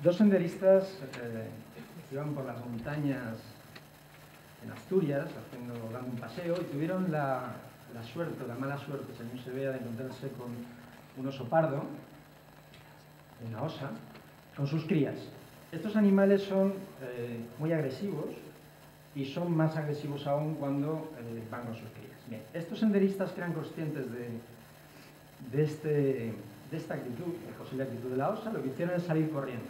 Dos senderistas iban por las montañas en Asturias, dando un paseo, y tuvieron la suerte, la mala suerte, según se vea, de encontrarse con un oso pardo, una osa, con sus crías. Estos animales son muy agresivos y son más agresivos aún cuando van con sus crías. Bien, estos senderistas que eran conscientes de esta actitud, la posible actitud de la osa, lo que hicieron es salir corriendo.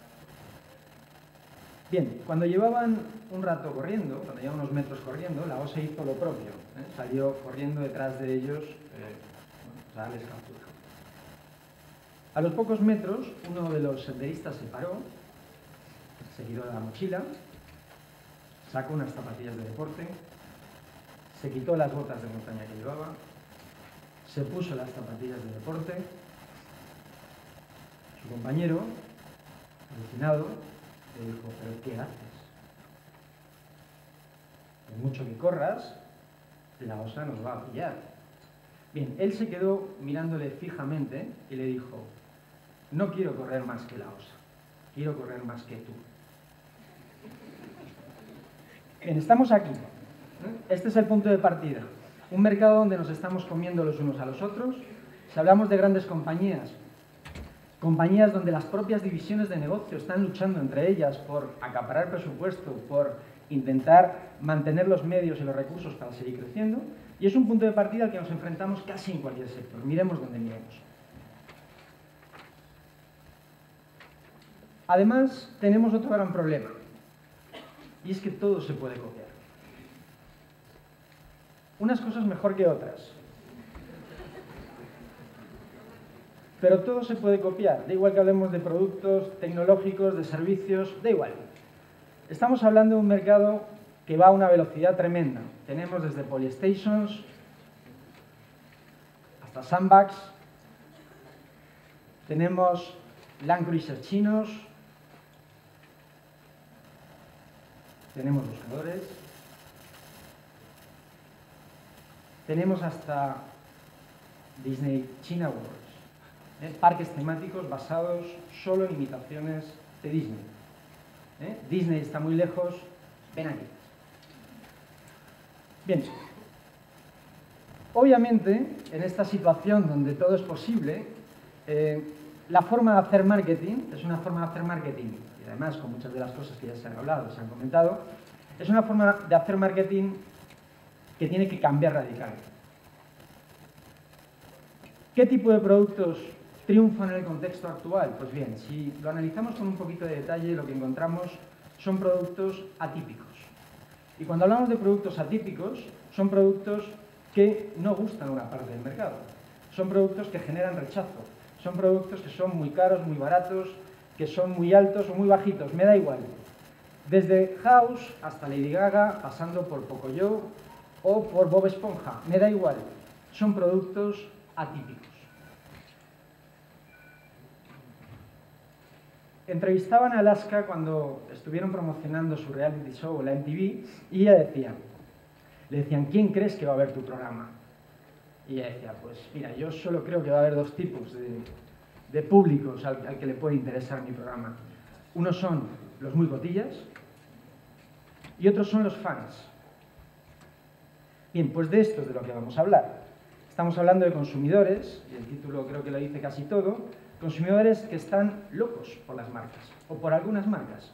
Bien, cuando llevaban un rato corriendo, cuando llevaban unos metros corriendo, la osa hizo lo propio, salió corriendo detrás de ellos para darles captura. A los pocos metros, uno de los senderistas se paró, se quitó la mochila, sacó unas zapatillas de deporte, se quitó las botas de montaña que llevaba, se puso las zapatillas de deporte. Su compañero, alucinado, le dijo: ¿pero qué haces? Por mucho que corras, la osa nos va a pillar. Bien, él se quedó mirándole fijamente y le dijo: no quiero correr más que la osa, quiero correr más que tú. Bien, estamos aquí. Este es el punto de partida. Un mercado donde nos estamos comiendo los unos a los otros. Si hablamos de grandes compañías, compañías donde las propias divisiones de negocio están luchando entre ellas por acaparar presupuesto, por intentar mantener los medios y los recursos para seguir creciendo, y es un punto de partida al que nos enfrentamos casi en cualquier sector. Miremos donde miremos. Además, tenemos otro gran problema, y es que todo se puede copiar. Unas cosas mejor que otras. Pero todo se puede copiar, da igual que hablemos de productos tecnológicos, de servicios, da igual. Estamos hablando de un mercado que va a una velocidad tremenda. Tenemos desde Polystations hasta Sandbags, tenemos Land Cruiser chinos, tenemos buscadores, tenemos hasta Disney China Worlds, parques temáticos basados solo en imitaciones de Disney. Disney está muy lejos, ven aquí. Bien, obviamente en esta situación donde todo es posible, la forma de hacer marketing es una forma de hacer marketing, y además con muchas de las cosas que ya se han hablado, se han comentado, es una forma de hacer marketing que tiene que cambiar radicalmente. ¿Qué tipo de productos triunfan en el contexto actual? Pues bien, si lo analizamos con un poquito de detalle, lo que encontramos son productos atípicos. Y cuando hablamos de productos atípicos, son productos que no gustan a una parte del mercado. Son productos que generan rechazo. Son productos que son muy caros, muy baratos, que son muy altos o muy bajitos, me da igual. Desde House hasta Lady Gaga, pasando por Pocoyo o por Bob Esponja, me da igual. Son productos atípicos. Entrevistaban a Alaska cuando estuvieron promocionando su reality show, la MTV, y ella decía, le decían: ¿quién crees que va a ver tu programa? Y ella decía: pues mira, yo solo creo que va a haber dos tipos de públicos al que le puede interesar mi programa. Unos son los muy cotillas y otros son los fans. Bien, pues de esto es de lo que vamos a hablar. Estamos hablando de consumidores, y el título creo que lo dice casi todo, consumidores que están locos por las marcas, o por algunas marcas.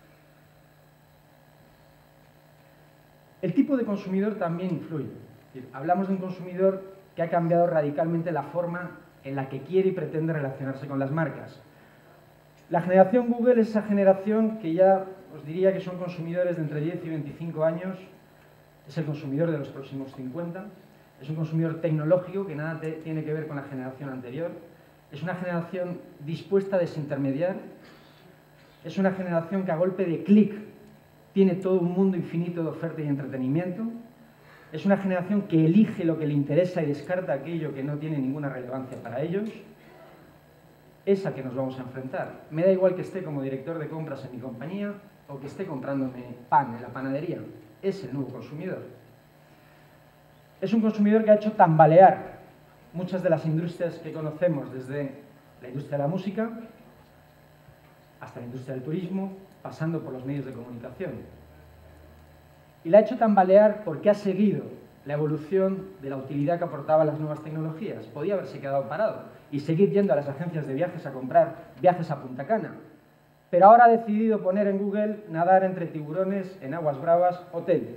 El tipo de consumidor también influye. Hablamos de un consumidor que ha cambiado radicalmente la forma en la que quiere y pretende relacionarse con las marcas. La generación Google es esa generación que ya os diría que son consumidores de entre 10 y 25 años, es el consumidor de los próximos 50, es un consumidor tecnológico que nada tiene que ver con la generación anterior, es una generación dispuesta a desintermediar, es una generación que a golpe de clic tiene todo un mundo infinito de oferta y entretenimiento, es una generación que elige lo que le interesa y descarta aquello que no tiene ninguna relevancia para ellos. Es a que nos vamos a enfrentar. Me da igual que esté como director de compras en mi compañía o que esté comprándome pan en la panadería. Es el nuevo consumidor. Es un consumidor que ha hecho tambalear muchas de las industrias que conocemos, desde la industria de la música, hasta la industria del turismo, pasando por los medios de comunicación. Y la ha hecho tambalear porque ha seguido la evolución de la utilidad que aportaban las nuevas tecnologías. Podía haberse quedado parado y seguir yendo a las agencias de viajes a comprar viajes a Punta Cana. Pero ahora ha decidido poner en Google nadar entre tiburones en aguas bravas, hotel.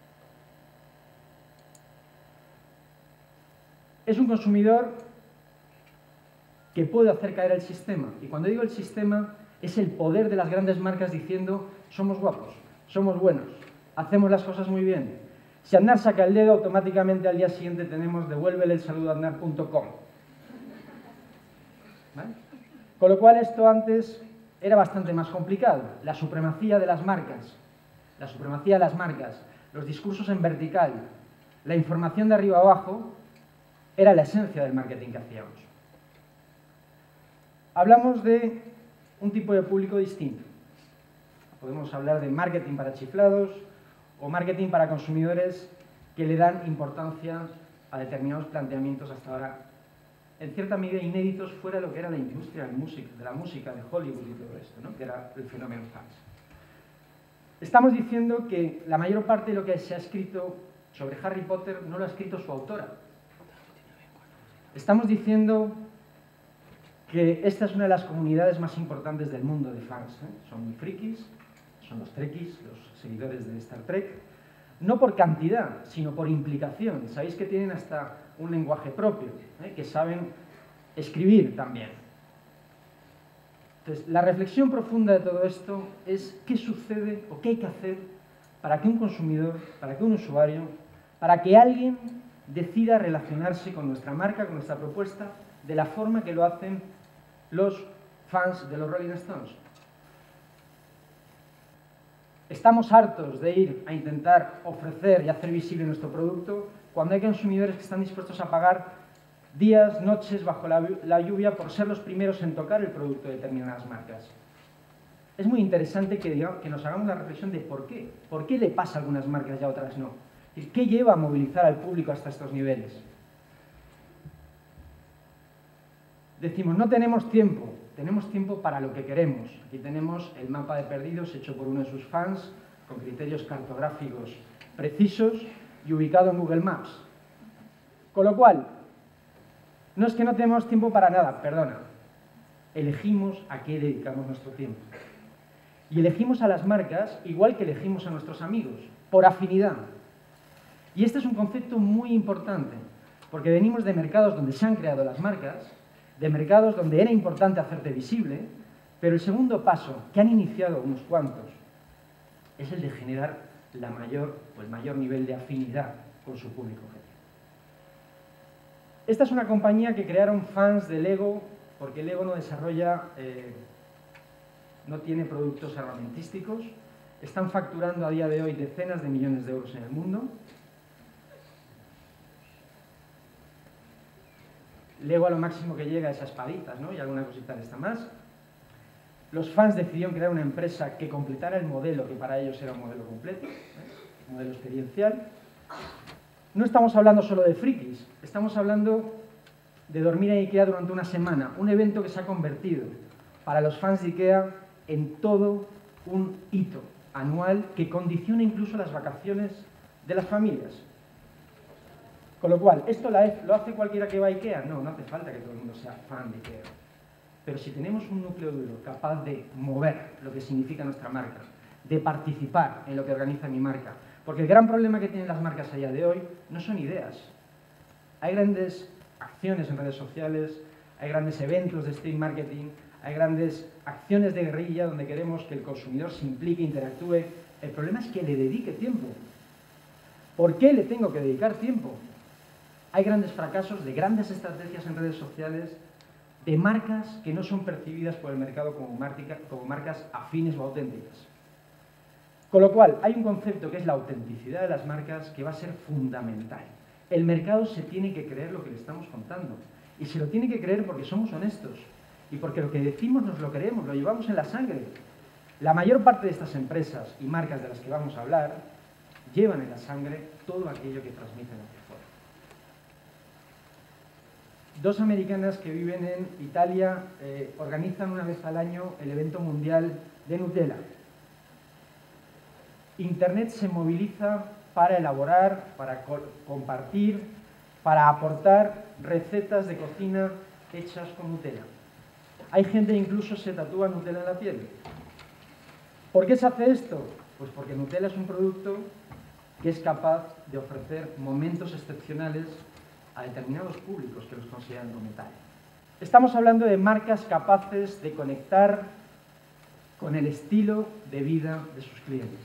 Es un consumidor que puede hacer caer el sistema. Y cuando digo el sistema, es el poder de las grandes marcas diciendo somos guapos, somos buenos, hacemos las cosas muy bien. Si Aznar saca el dedo, automáticamente al día siguiente tenemos devuélvele el saludo a aznar.com. ¿Vale? Con lo cual esto antes era bastante más complicado. La supremacía de las marcas, los discursos en vertical, la información de arriba a abajo, era la esencia del marketing que hacíamos. Hablamos de un tipo de público distinto. Podemos hablar de marketing para chiflados o marketing para consumidores que le dan importancia a determinados planteamientos hasta ahora, en cierta medida inéditos fuera de lo que era la industria de la música, de Hollywood y todo esto, ¿no? Que era el fenómeno fans. Estamos diciendo que la mayor parte de lo que se ha escrito sobre Harry Potter no lo ha escrito su autora. Estamos diciendo que esta es una de las comunidades más importantes del mundo de fans, ¿eh? Son muy frikis, son los trekkies, los seguidores de Star Trek, no por cantidad, sino por implicación. Sabéis que tienen hasta un lenguaje propio, que saben escribir también. Entonces, la reflexión profunda de todo esto es qué sucede o qué hay que hacer para que un consumidor, para que un usuario, para que alguien decida relacionarse con nuestra marca, con nuestra propuesta, de la forma que lo hacen los fans de los Rolling Stones. Estamos hartos de ir a intentar ofrecer y hacer visible nuestro producto cuando hay consumidores que están dispuestos a pagar días, noches bajo la lluvia por ser los primeros en tocar el producto de determinadas marcas. Es muy interesante que nos hagamos la reflexión de por qué. ¿Por qué le pasa a algunas marcas y a otras no? ¿Qué lleva a movilizar al público hasta estos niveles? Decimos, no tenemos tiempo. Tenemos tiempo para lo que queremos. Aquí tenemos el mapa de perdidos hecho por uno de sus fans, con criterios cartográficos precisos y ubicado en Google Maps. Con lo cual, no es que no tenemos tiempo para nada, perdona. Elegimos a qué dedicamos nuestro tiempo. Y elegimos a las marcas igual que elegimos a nuestros amigos, por afinidad. Y este es un concepto muy importante, porque venimos de mercados donde se han creado las marcas, de mercados donde era importante hacerte visible, pero el segundo paso, que han iniciado unos cuantos, es el de generar el mayor nivel de afinidad con su público objetivo. Esta es una compañía que crearon fans de Lego, porque Lego no desarrolla, no tiene productos armamentísticos, están facturando a día de hoy decenas de millones de euros en el mundo. Lego a lo máximo que llega es a espaditas, ¿no? Y alguna cosita de esta más. Los fans decidieron crear una empresa que completara el modelo, que para ellos era un modelo completo, un modelo experiencial. No estamos hablando solo de frikis, estamos hablando de dormir en IKEA durante una semana, un evento que se ha convertido para los fans de IKEA en todo un hito anual que condiciona incluso las vacaciones de las familias. Con lo cual, ¿esto lo hace cualquiera que va a IKEA? No, no hace falta que todo el mundo sea fan de IKEA. Pero si tenemos un núcleo duro capaz de mover lo que significa nuestra marca, de participar en lo que organiza mi marca, porque el gran problema que tienen las marcas a día de hoy no son ideas. Hay grandes acciones en redes sociales, hay grandes eventos de stream marketing, hay grandes acciones de guerrilla donde queremos que el consumidor se implique, interactúe. El problema es que le dedique tiempo. ¿Por qué le tengo que dedicar tiempo? Hay grandes fracasos de grandes estrategias en redes sociales, de marcas que no son percibidas por el mercado como marcas afines o auténticas. Con lo cual, hay un concepto que es la autenticidad de las marcas que va a ser fundamental. El mercado se tiene que creer lo que le estamos contando. Y se lo tiene que creer porque somos honestos. Y porque lo que decimos nos lo creemos, lo llevamos en la sangre. La mayor parte de estas empresas y marcas de las que vamos a hablar llevan en la sangre todo aquello que transmiten hacia afuera. Dos americanas que viven en Italia organizan una vez al año el evento mundial de Nutella. Internet se moviliza para elaborar, para compartir, para aportar recetas de cocina hechas con Nutella. Hay gente que incluso se tatúa Nutella en la piel. ¿Por qué se hace esto? Pues porque Nutella es un producto que es capaz de ofrecer momentos excepcionales a determinados públicos que los consideran como tal. Estamos hablando de marcas capaces de conectar con el estilo de vida de sus clientes.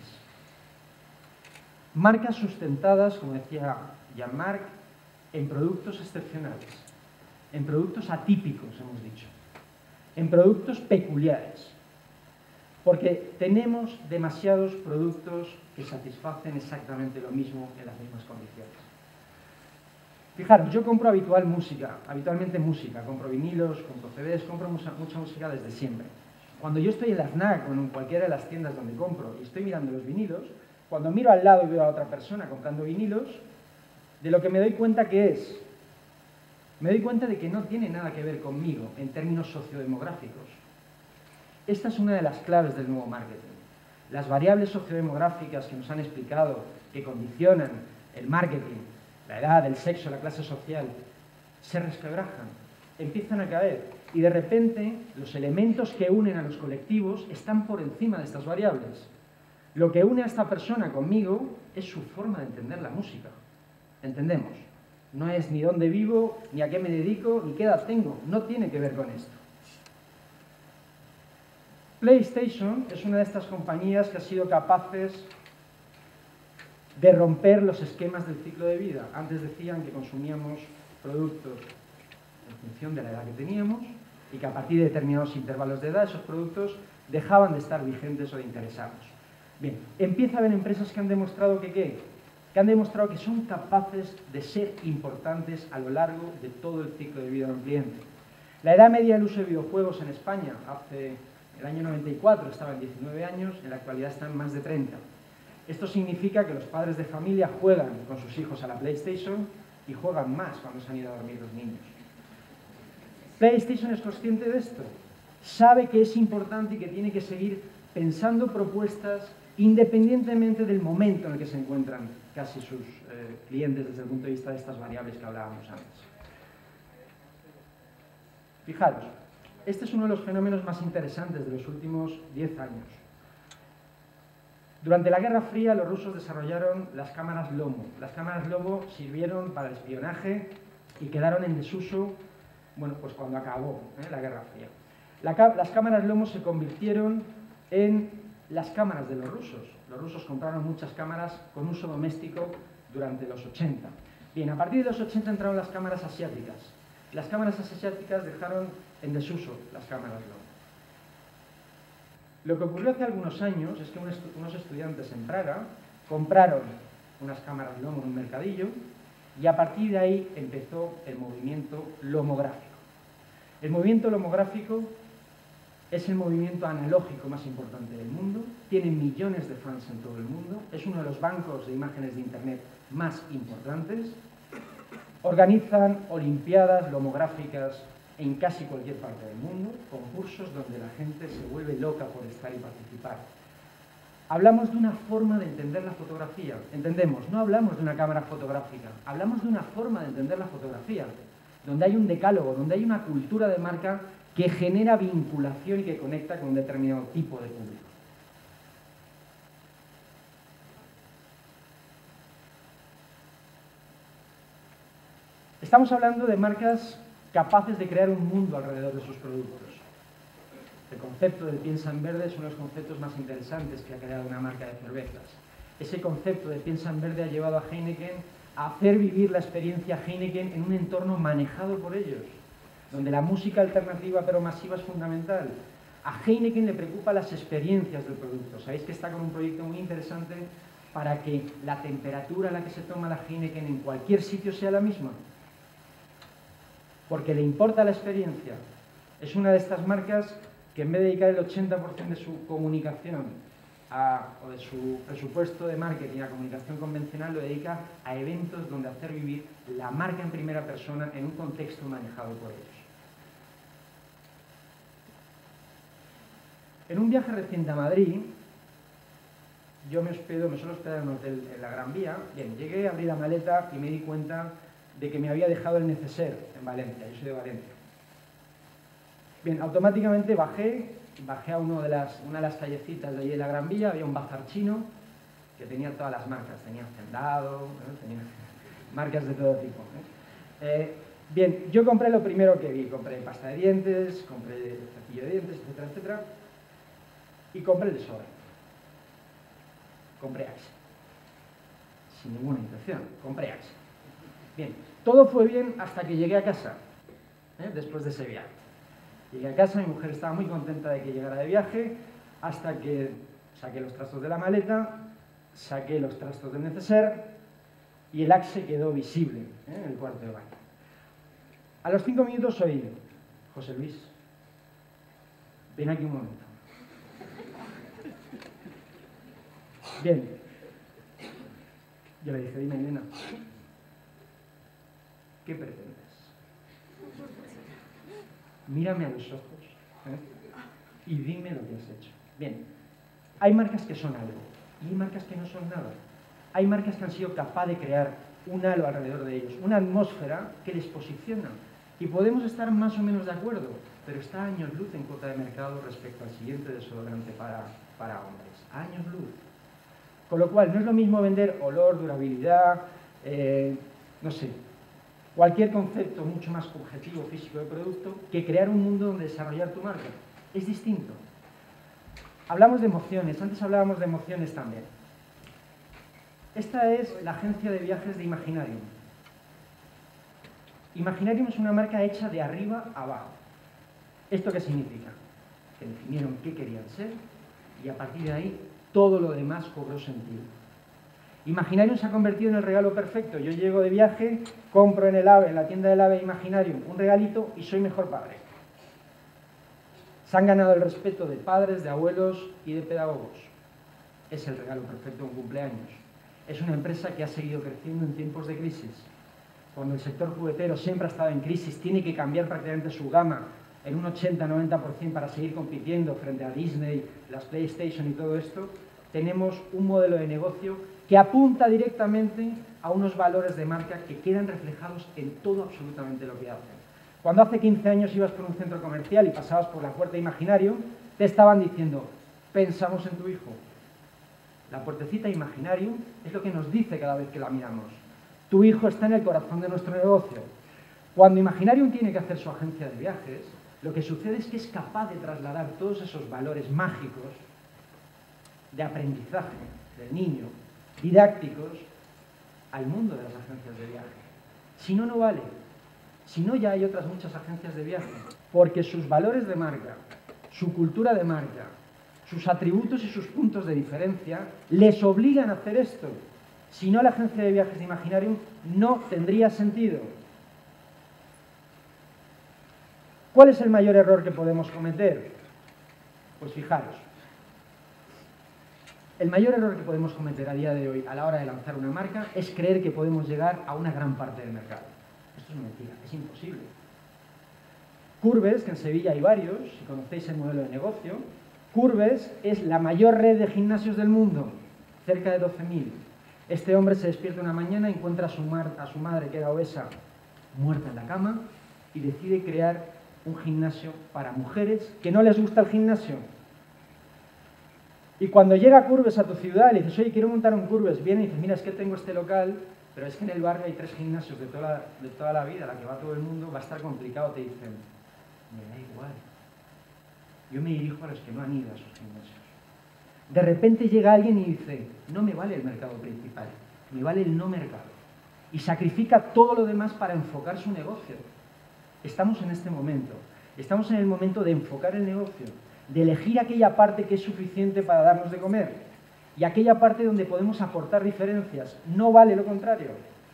Marcas sustentadas, como decía Jean-Marc, en productos excepcionales, en productos atípicos, hemos dicho, en productos peculiares, porque tenemos demasiados productos que satisfacen exactamente lo mismo en las mismas condiciones. Fijaros, yo compro habitualmente música, compro vinilos, compro CDs, compro mucha música desde siempre. Cuando yo estoy en la FNAC o en cualquiera de las tiendas donde compro y estoy mirando los vinilos, cuando miro al lado y veo a otra persona comprando vinilos, de lo que me doy cuenta que es, me doy cuenta de que no tiene nada que ver conmigo en términos sociodemográficos. Esta es una de las claves del nuevo marketing. Las variables sociodemográficas que nos han explicado que condicionan el marketing, la edad, el sexo, la clase social, se resquebrajan, empiezan a caer y de repente los elementos que unen a los colectivos están por encima de estas variables. Lo que une a esta persona conmigo es su forma de entender la música. ¿Entendemos? No es ni dónde vivo, ni a qué me dedico, ni qué edad tengo. No tiene que ver con esto. PlayStation es una de estas compañías que ha sido capaces de romper los esquemas del ciclo de vida. Antes decían que consumíamos productos en función de la edad que teníamos y que a partir de determinados intervalos de edad esos productos dejaban de estar vigentes o de interesarnos. Bien, empieza a haber empresas que han demostrado que han demostrado que son capaces de ser importantes a lo largo de todo el ciclo de vida de un cliente. La edad media del uso de videojuegos en España, hace el año 94 estaba en 19 años, en la actualidad están en más de 30. Esto significa que los padres de familia juegan con sus hijos a la PlayStation y juegan más cuando se han ido a dormir los niños. PlayStation es consciente de esto, sabe que es importante y que tiene que seguir pensando propuestas independientemente del momento en el que se encuentran casi sus clientes desde el punto de vista de estas variables que hablábamos antes. Fijaros, este es uno de los fenómenos más interesantes de los últimos 10 años. Durante la Guerra Fría los rusos desarrollaron las cámaras Lomo. Las cámaras Lomo sirvieron para el espionaje y quedaron en desuso, bueno, pues cuando acabó la Guerra Fría. Las cámaras Lomo se convirtieron en las cámaras de los rusos. Los rusos compraron muchas cámaras con uso doméstico durante los 80. Bien, a partir de los 80 entraron las cámaras asiáticas. Las cámaras asiáticas dejaron en desuso las cámaras Lomo. Lo que ocurrió hace algunos años es que unos estudiantes en Praga compraron unas cámaras Lomo en un mercadillo y a partir de ahí empezó el movimiento lomográfico. El movimiento lomográfico es el movimiento analógico más importante del mundo, tiene millones de fans en todo el mundo, es uno de los bancos de imágenes de Internet más importantes, organizan olimpiadas lomográficas en casi cualquier parte del mundo, concursos donde la gente se vuelve loca por estar y participar. Hablamos de una forma de entender la fotografía, entendemos, no hablamos de una cámara fotográfica, hablamos de una forma de entender la fotografía, donde hay un decálogo, donde hay una cultura de marca que genera vinculación y que conecta con un determinado tipo de público. Estamos hablando de marcas capaces de crear un mundo alrededor de sus productos. El concepto del piensa en verde es uno de los conceptos más interesantes que ha creado una marca de cervezas. Ese concepto de piensa en verde ha llevado a Heineken a hacer vivir la experiencia Heineken en un entorno manejado por ellos, donde la música alternativa pero masiva es fundamental. A Heineken le preocupan las experiencias del producto. Sabéis que está con un proyecto muy interesante para que la temperatura a la que se toma la Heineken en cualquier sitio sea la misma. Porque le importa la experiencia. Es una de estas marcas que en vez de dedicar el 80% de su comunicación o de su presupuesto de marketing a comunicación convencional lo dedica a eventos donde hacer vivir la marca en primera persona en un contexto manejado por ellos. En un viaje reciente a Madrid, yo me suelo hospedar en un hotel en la Gran Vía. Bien, llegué, abrí la maleta y me di cuenta de que me había dejado el neceser en Valencia. Yo soy de Valencia. Bien, automáticamente bajé a una de las callecitas de allí de la Gran Vía. Había un bazar chino que tenía todas las marcas. Tenía Hacendado, ¿no? Tenía marcas de todo tipo, ¿eh? Bien, yo compré lo primero que vi. Compré pasta de dientes, compré cepillo de dientes, etcétera, etcétera. Y compré el desodorante. Compré Axe. Sin ninguna intención, compré Axe. Bien, todo fue bien hasta que llegué a casa, después de ese viaje. Llegué a casa, mi mujer estaba muy contenta de que llegara de viaje, hasta que saqué los trastos de la maleta, saqué los trastos del neceser y el Axe quedó visible en el cuarto de baño. A los 5 minutos oí: José Luis, ven aquí un momento. Bien, yo le dije: dime, Elena, ¿qué pretendes? Mírame a los ojos, y dime lo que has hecho. Bien, hay marcas que son algo y hay marcas que no son nada. Hay marcas que han sido capaces de crear un halo alrededor de ellos, una atmósfera que les posiciona. Y podemos estar más o menos de acuerdo, pero está a años luz en cuota de mercado respecto al siguiente desodorante para hombres. A años luz. Con lo cual, no es lo mismo vender olor, durabilidad, no sé, cualquier concepto mucho más objetivo físico de producto, que crear un mundo donde desarrollar tu marca. Es distinto. Hablamos de emociones, antes hablábamos de emociones también. Esta es la agencia de viajes de Imaginarium. Imaginarium es una marca hecha de arriba a abajo. ¿Esto qué significa? Que definieron qué querían ser y a partir de ahí todo lo demás cobró sentido. Imaginarium se ha convertido en el regalo perfecto. Yo llego de viaje, compro en la tienda del AVE Imaginarium un regalito y soy mejor padre. Se han ganado el respeto de padres, de abuelos y de pedagogos. Es el regalo perfecto de un cumpleaños. Es una empresa que ha seguido creciendo en tiempos de crisis. Cuando el sector juguetero siempre ha estado en crisis, tiene que cambiar prácticamente su gama en un 80-90% para seguir compitiendo frente a Disney, las PlayStation y todo esto. Tenemos un modelo de negocio que apunta directamente a unos valores de marca que quedan reflejados en todo absolutamente lo que hacen. Cuando hace 15 años ibas por un centro comercial y pasabas por la puerta de Imaginarium, te estaban diciendo: pensamos en tu hijo. La puertecita Imaginarium es lo que nos dice cada vez que la miramos: tu hijo está en el corazón de nuestro negocio. Cuando Imaginarium tiene que hacer su agencia de viajes, lo que sucede es que es capaz de trasladar todos esos valores mágicos de aprendizaje del niño, didácticos, al mundo de las agencias de viaje. Si no, no vale. Si no, ya hay otras muchas agencias de viaje, porque sus valores de marca, su cultura de marca, sus atributos y sus puntos de diferencia les obligan a hacer esto. Si no, la agencia de viajes de Imaginarium no tendría sentido. ¿Cuál es el mayor error que podemos cometer? Pues fijaros, el mayor error que podemos cometer a día de hoy a la hora de lanzar una marca es creer que podemos llegar a una gran parte del mercado. Esto es mentira, es imposible. Courbes, que en Sevilla hay varios, si conocéis el modelo de negocio, Courbes es la mayor red de gimnasios del mundo, cerca de 12.000. Este hombre se despierta una mañana, encuentra a su madre, que era obesa, muerta en la cama, y decide crear un gimnasio para mujeres que no les gusta el gimnasio. Y cuando llega Courbes a tu ciudad y le dices: oye, quiero montar un Courbes, viene y dices: mira, es que tengo este local, pero es que en el barrio hay 3 gimnasios de toda la vida, a la que va todo el mundo, va a estar complicado. Te dicen: me da igual, yo me dirijo a los que no han ido a esos gimnasios. De repente llega alguien y dice: no me vale el mercado principal, me vale el no mercado. Y sacrifica todo lo demás para enfocar su negocio. Estamos en este momento. Estamos en el momento de enfocar el negocio, de elegir aquella parte que es suficiente para darnos de comer y aquella parte donde podemos aportar diferencias. No vale lo contrario.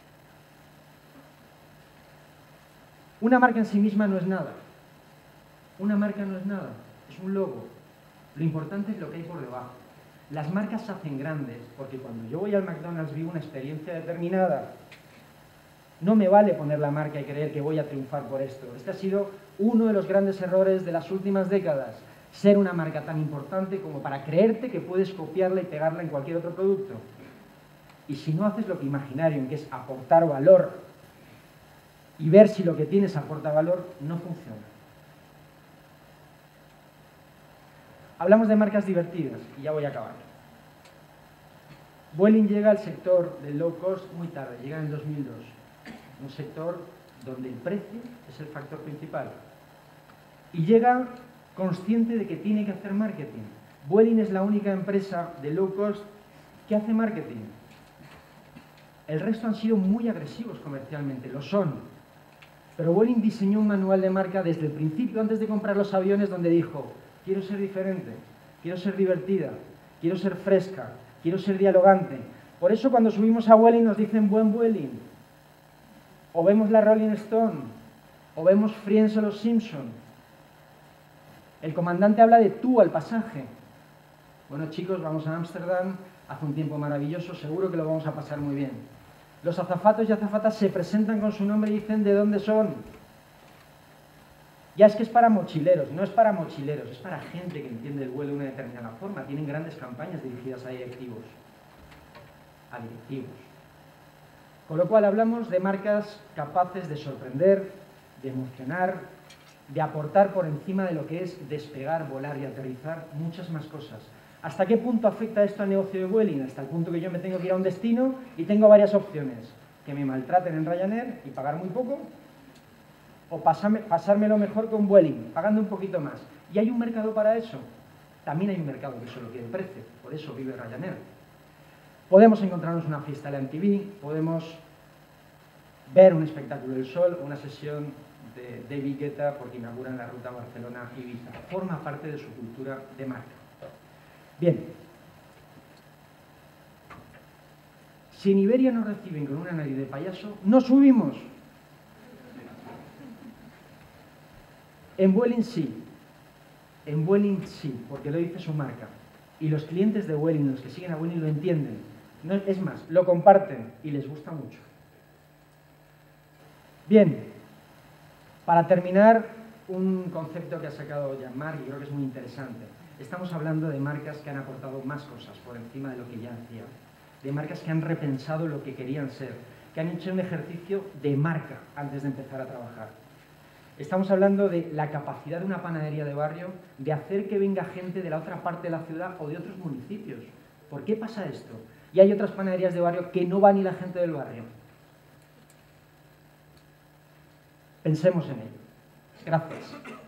Una marca en sí misma no es nada. Una marca no es nada, es un logo. Lo importante es lo que hay por debajo. Las marcas se hacen grandes porque cuando yo voy al McDonald's vivo una experiencia determinada. No me vale poner la marca y creer que voy a triunfar por esto. Este ha sido uno de los grandes errores de las últimas décadas. Ser una marca tan importante como para creerte que puedes copiarla y pegarla en cualquier otro producto. Y si no haces lo que Imaginarium, que es aportar valor y ver si lo que tienes aporta valor, no funciona. Hablamos de marcas divertidas y ya voy a acabar. Vueling llega al sector del low cost muy tarde, llega en el 2002. Un sector donde el precio es el factor principal. Y llega consciente de que tiene que hacer marketing. Vueling es la única empresa de low cost que hace marketing. El resto han sido muy agresivos comercialmente, lo son. Pero Vueling diseñó un manual de marca desde el principio, antes de comprar los aviones, donde dijo: quiero ser diferente, quiero ser divertida, quiero ser fresca, quiero ser dialogante. Por eso cuando subimos a Vueling nos dicen buen Vueling. O vemos la Rolling Stone, o vemos Friends o Los Simpson. El comandante habla de tú al pasaje. Bueno, chicos, vamos a Ámsterdam, hace un tiempo maravilloso, seguro que lo vamos a pasar muy bien. Los azafatos y azafatas se presentan con su nombre y dicen de dónde son. Ya es que es para mochileros, no es para mochileros, es para gente que entiende el vuelo de una determinada forma. Tienen grandes campañas dirigidas a directivos. Con lo cual hablamos de marcas capaces de sorprender, de emocionar, de aportar por encima de lo que es despegar, volar y aterrizar, muchas más cosas. ¿Hasta qué punto afecta esto al negocio de Vueling? Hasta el punto que yo me tengo que ir a un destino y tengo varias opciones. Que me maltraten en Ryanair y pagar muy poco, o pasármelo mejor con Vueling, pagando un poquito más. ¿Y hay un mercado para eso? También hay un mercado que solo quiere precio, por eso vive Ryanair. Podemos encontrarnos una fiesta en la MTV, podemos ver un espectáculo del sol o una sesión de David Guetta porque inauguran la ruta Barcelona-Ibiza. Forma parte de su cultura de marca. Bien. Si en Iberia nos reciben con una nariz de payaso, no subimos. En Vueling sí. En Vueling sí, porque lo dice su marca. Y los clientes de Vueling, los que siguen a Vueling, lo entienden. No, es más, lo comparten y les gusta mucho. Bien, para terminar, un concepto que ha sacado Jean-Marc y creo que es muy interesante. Estamos hablando de marcas que han aportado más cosas por encima de lo que ya hacían. De marcas que han repensado lo que querían ser, que han hecho un ejercicio de marca antes de empezar a trabajar. Estamos hablando de la capacidad de una panadería de barrio de hacer que venga gente de la otra parte de la ciudad o de otros municipios. ¿Por qué pasa esto? Y hay otras panaderías de barrio que no va ni la gente del barrio. Pensemos en ello. Gracias.